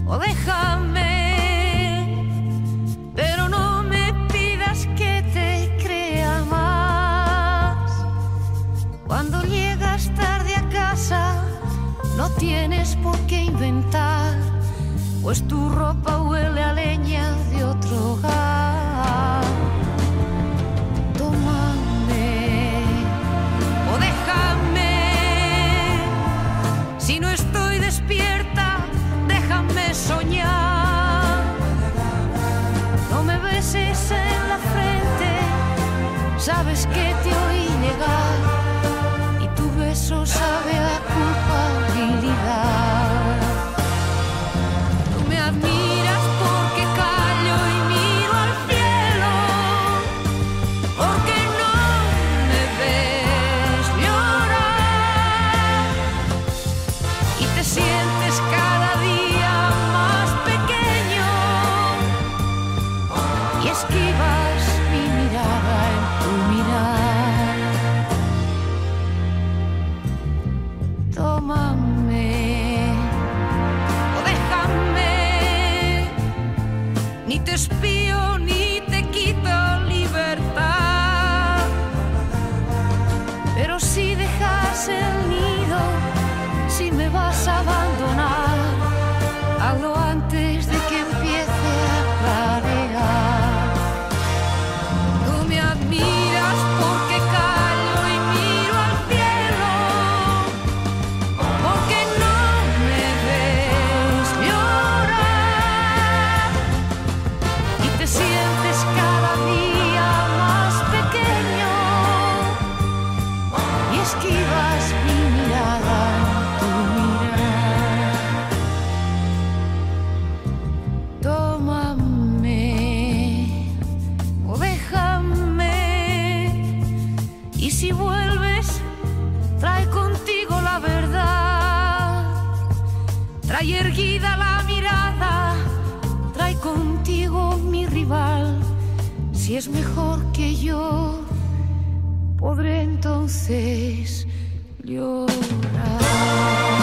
o déjame, pero no me pidas que te crea más. Cuando llegas tarde a casa, no tienes por qué inventar, pues tu ropa huele a leña de otro hogar. Tómame o déjame, si no estoy despierta, déjame soñar. No me beses en la frente, sabes que te oí llegar y tu beso sabe a culpabilidad. Tú me admiras porque callo y miro al cielo, porque no me ves llorar y te sientes cada día más pequeño y esquivas mi mirada en tu mirar. Tómame o déjame, ni te espío ni te quito libertad, pero si dejas el nido, si me vas a abandonar, hazlo antes de que empiece a clarear. Tú me admiras porque callo y miro al cielo, porque no me ves llorar y te sientes cada día más pequeño y esquivas mi mirada en tu mirar. Tómame o déjame, y si vuelves, trae contigo la verdad, trae erguida la mirada, trae contigo mi rival. Si es mejor que yo, podré entonces llorar.